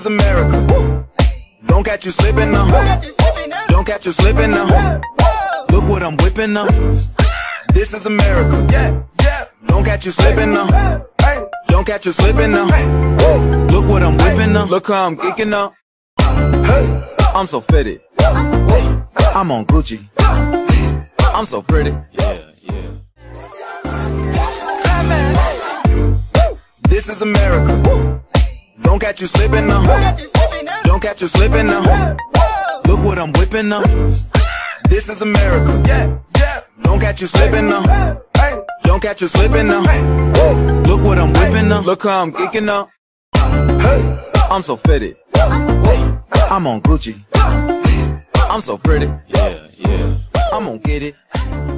is America. Don't catch you slipping now. Don't catch you slipping now. Look what I'm whipping now. This is America. Don't catch you slipping now. Don't catch you slipping now. Look what I'm whipping now. Look how I'm geeking now. I'm so fitted. I'm on Gucci. I'm so pretty. This is America. Don't catch you slipping now. Don't catch you slipping now. Look what I'm whipping now. This is America. Don't catch you slipping now. Don't catch you slipping now. Look what I'm whipping now. Look how I'm geeking now. I'm so fitted. I'm on Gucci. I'm so pretty. I'm gonna get it.